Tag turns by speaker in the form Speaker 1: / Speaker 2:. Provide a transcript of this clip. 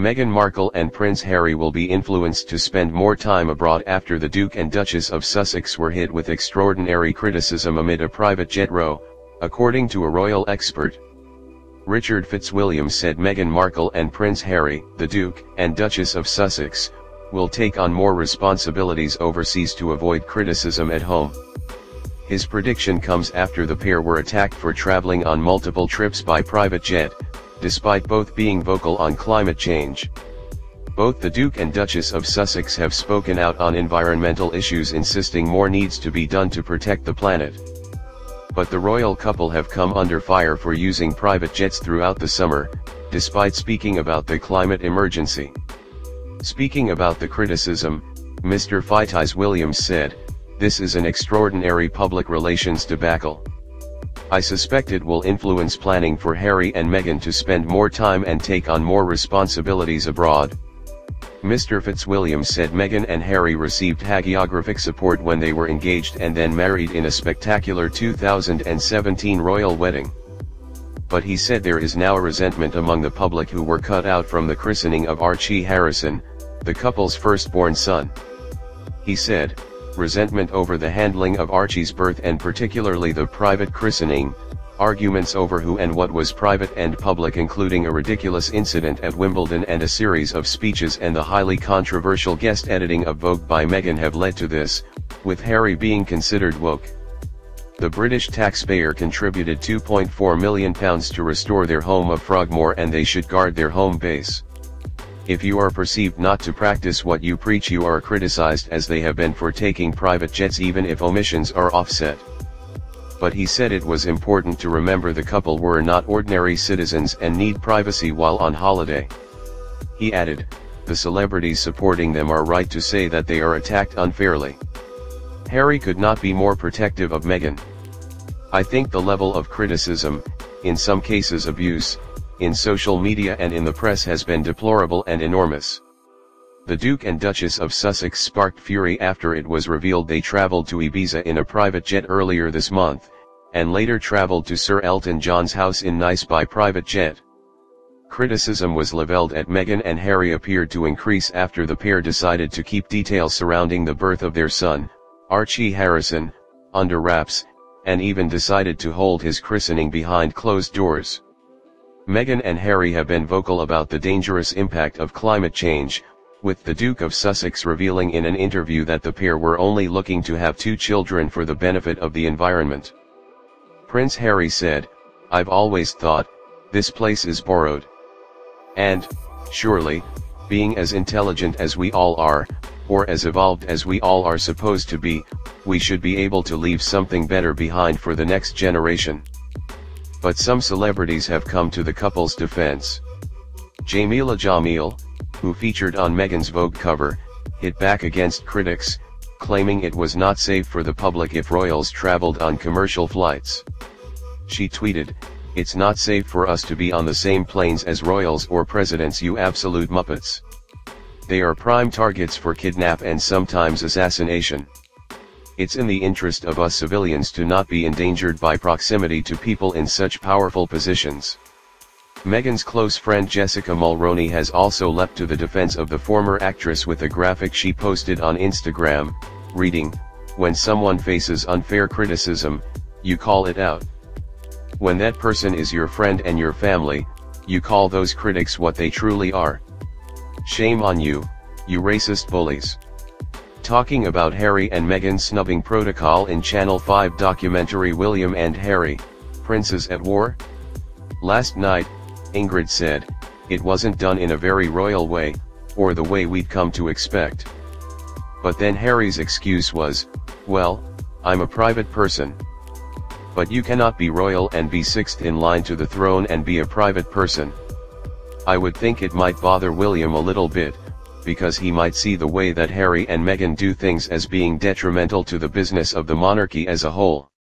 Speaker 1: Meghan Markle and Prince Harry will be influenced to spend more time abroad after the Duke and Duchess of Sussex were hit with extraordinary criticism amid a private jet row, according to a royal expert. Richard Fitzwilliam said Meghan Markle and Prince Harry, the Duke and Duchess of Sussex, will take on more responsibilities overseas to avoid criticism at home. His prediction comes after the pair were attacked for traveling on multiple trips by private jet, despite both being vocal on climate change. Both the Duke and Duchess of Sussex have spoken out on environmental issues, insisting more needs to be done to protect the planet. But the royal couple have come under fire for using private jets throughout the summer, despite speaking about the climate emergency. Speaking about the criticism, Mr. Fitzwilliams said, "This is an extraordinary public relations debacle. I suspect it will influence planning for Harry and Meghan to spend more time and take on more responsibilities abroad." Mr. Fitzwilliams said Meghan and Harry received hagiographic support when they were engaged and then married in a spectacular 2017 royal wedding. But he said there is now a resentment among the public who were cut out from the christening of Archie Harrison, the couple's firstborn son. He said, "Resentment over the handling of Archie's birth and particularly the private christening, arguments over who and what was private and public, including a ridiculous incident at Wimbledon and a series of speeches and the highly controversial guest editing of Vogue by Meghan have led to this, with Harry being considered woke. The British taxpayer contributed £2.4 million to restore their home of Frogmore and they should guard their home base. If you are perceived not to practice what you preach, you are criticized as they have been for taking private jets even if omissions are offset." But he said it was important to remember the couple were not ordinary citizens and need privacy while on holiday. He added, "The celebrities supporting them are right to say that they are attacked unfairly. Harry could not be more protective of Meghan. I think the level of criticism, in some cases abuse, in social media and in the press has been deplorable and enormous." The Duke and Duchess of Sussex sparked fury after it was revealed they traveled to Ibiza in a private jet earlier this month, and later traveled to Sir Elton John's house in Nice by private jet. Criticism was leveled at Meghan and Harry appeared to increase after the pair decided to keep details surrounding the birth of their son, Archie Harrison, under wraps, and even decided to hold his christening behind closed doors. Meghan and Harry have been vocal about the dangerous impact of climate change, with the Duke of Sussex revealing in an interview that the pair were only looking to have 2 children for the benefit of the environment. Prince Harry said, "I've always thought, this place is borrowed. And, surely, being as intelligent as we all are, or as evolved as we all are supposed to be, we should be able to leave something better behind for the next generation." But some celebrities have come to the couple's defense. Jameela Jamil, who featured on Meghan's Vogue cover, hit back against critics, claiming it was not safe for the public if royals traveled on commercial flights. She tweeted, "It's not safe for us to be on the same planes as royals or presidents, you absolute muppets. They are prime targets for kidnap and sometimes assassination. It's in the interest of us civilians to not be endangered by proximity to people in such powerful positions." Meghan's close friend Jessica Mulroney has also leapt to the defense of the former actress with a graphic she posted on Instagram, reading, "When someone faces unfair criticism, you call it out. When that person is your friend and your family, you call those critics what they truly are. Shame on you, you racist bullies." Talking about Harry and Meghan's snubbing protocol in Channel 5 documentary William and Harry, Princes at War? Last night, Ingrid said, "It wasn't done in a very royal way, or the way we'd come to expect." But then Harry's excuse was, "Well, I'm a private person." But you cannot be royal and be 6th in line to the throne and be a private person. I would think it might bother William a little bit, because he might see the way that Harry and Meghan do things as being detrimental to the business of the monarchy as a whole.